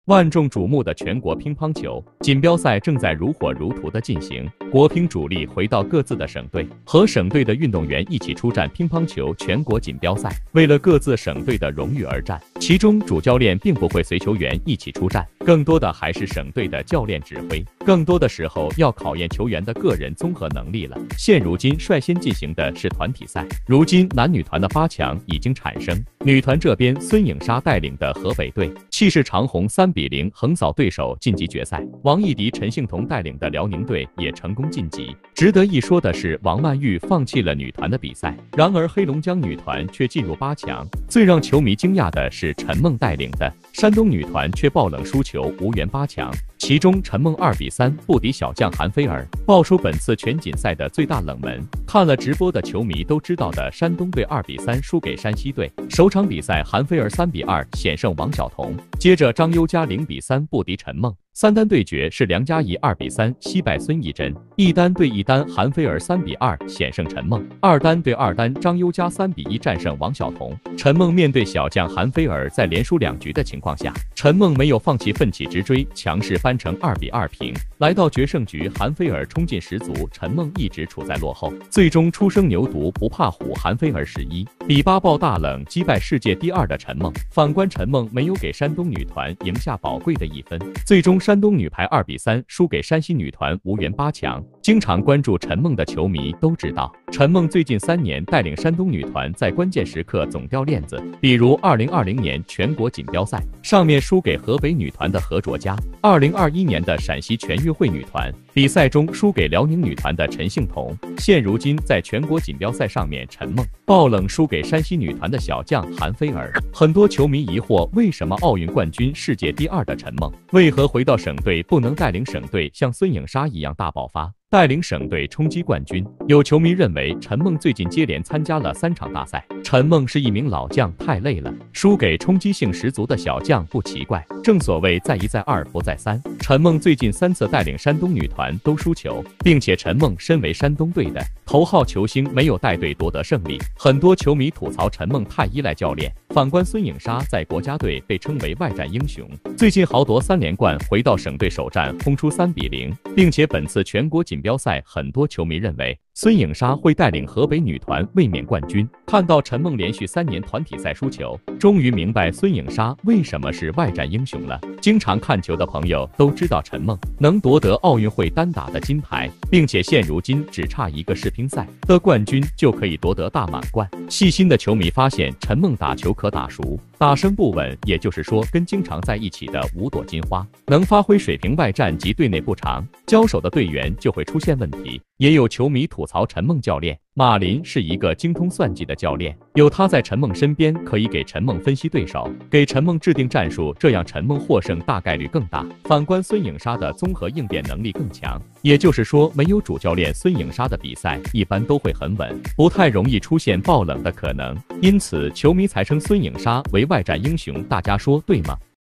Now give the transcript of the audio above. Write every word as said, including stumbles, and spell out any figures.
万众瞩目的全国乒乓球锦标赛正在如火如荼的进行，国乒主力回到各自的省队，和省队的运动员一起出战乒乓球全国锦标赛，为了各自省队的荣誉而战。其中主教练并不会随球员一起出战，更多的还是省队的教练指挥，更多的时候要考验球员的个人综合能力了。现如今率先进行的是团体赛，如今男女团的八强已经产生，女团这边孙颖莎带领的河北队气势长虹三比零横扫对手晋级决赛，王艺迪、陈幸同带领的辽宁队也成功晋级。值得一说的是，王曼玉放弃了女团的比赛，然而黑龙江女团却进入八强。最让球迷惊讶的是，陈梦带领的山东女团却爆冷输球，无缘八强。其中陈梦二比三不敌小将韩菲儿，爆出本次全锦赛的最大冷门。看了直播的球迷都知道的山东队二比三输给山西队，首场比赛韩菲儿三比二险胜王晓彤，接着张优佳零比三不敌陈梦。三单对决是梁佳怡二比三惜败孙艺珍，一单对一单韩菲儿三比二险胜陈梦，二单对二单张优佳三比一战胜王晓彤。陈梦面对小将韩菲儿在连输两局的情况下，陈梦没有放弃，奋起直追，强势扳成二比二平。来到决胜局，韩菲儿冲劲十足，陈梦一直处在落后，最终初生牛犊不怕虎，韩菲儿十一比八爆大冷击败世界第二的陈梦。反观陈梦没有给山东女团赢下宝贵的一分，最终山东女排二比三输给山西女团，无缘八强。经常关注陈梦的球迷都知道，陈梦最近三年带领山东女团在关键时刻总掉链子，比如二零二零年全国锦标赛上面输给河北女团的何卓佳，二零二一年的陕西全运会女团比赛中输给辽宁女团的陈幸同，现如今在全国锦标赛上面陈梦爆冷输给山西女团的小将韩菲儿。很多球迷疑惑，为什么奥运冠军、世界第二的陈梦为何回到省队不能带领省队像孙颖莎一样大爆发，带领省队冲击冠军？有球迷认为，陈梦最近接连参加了三场大赛，陈梦是一名老将，太累了，输给冲击性十足的小将不奇怪。正所谓在一在二不在三，陈梦最近三次带领山东女团都输球，并且陈梦身为山东队的头号球星，没有带队夺得胜利。很多球迷吐槽陈梦太依赖教练，反观孙颖莎在国家队被称为外战英雄，最近豪夺三连冠，回到省队首战轰出三比零，并且本次全国锦标赛，很多球迷认为孙颖莎会带领河北女团卫冕冠军。看到陈梦连续三年团体赛输球，终于明白孙颖莎为什么是外战英雄了。经常看球的朋友都知道，陈梦能夺得奥运会单打的金牌，并且现如今只差一个世乒赛的冠军就可以夺得大满贯。细心的球迷发现，陈梦打球可打熟，打声不稳，也就是说跟经常在一起的五朵金花能发挥水平，外战及队内不长交手的队员就会出现问题。也有球迷吐槽陈梦教练马林是一个精通算计的教练，有他在陈梦身边，可以给陈梦分析对手，给陈梦制定战术，这样陈梦获胜大概率更大。反观孙颖莎的综合应变能力更强，也就是说没有主教练，孙颖莎的比赛一般都会很稳，不太容易出现爆冷的可能，因此球迷才称孙颖莎为外战英雄，大家说对吗？